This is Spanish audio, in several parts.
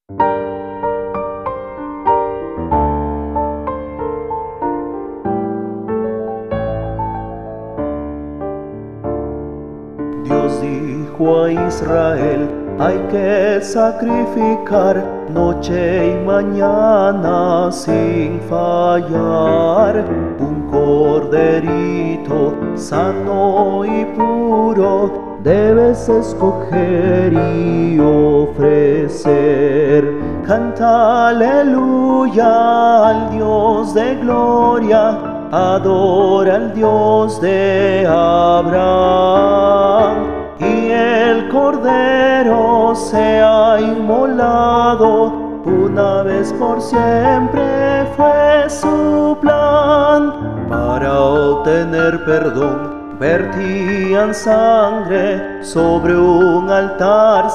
Dios dijo a Israel: hay que sacrificar noche y mañana sin fallar un corderito sano y puro. Debes escoger y ofrecer. Canta aleluya al Dios de gloria, adora al Dios de Abraham. Y el Cordero sea inmolado, una vez por siempre fue su plan. Para obtener perdón vertían sangre sobre un altar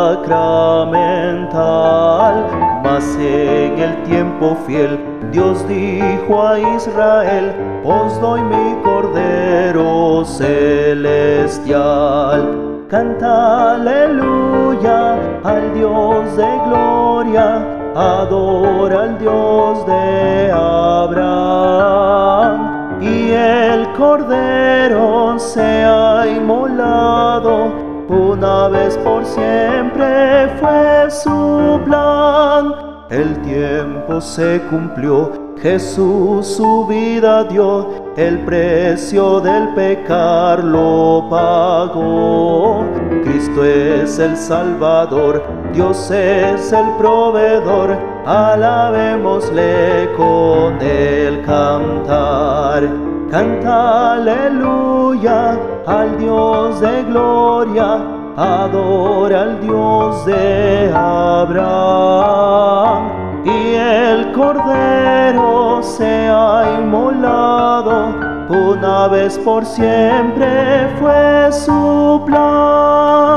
sacramental. Mas en el tiempo fiel Dios dijo a Israel: os doy mi Cordero celestial. Canta aleluya al Dios de gloria, adora al Dios de Abraham. Y el Cordero sea inmolado, una vez por siempre fue su plan. El tiempo se cumplió, Jesús su vida dio, el precio del pecar lo pagó. Cristo es el Salvador, Dios es el proveedor, alabémosle con el cantar. Canta aleluya al Dios de gloria, adora al Dios de Abraham. Y el Cordero sea inmolado, una vez por siempre fue su plan.